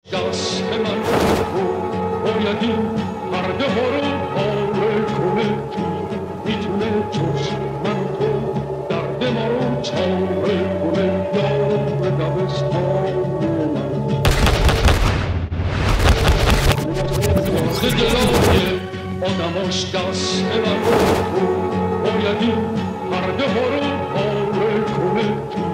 دست من تو باید این پرده ها رو پاره کنه. میتونه جز من و تو درد ما رو چاره کنه. یار دبستان من آخه دلای آدماش دست من تو باید این پرده ها رو پاره کنه.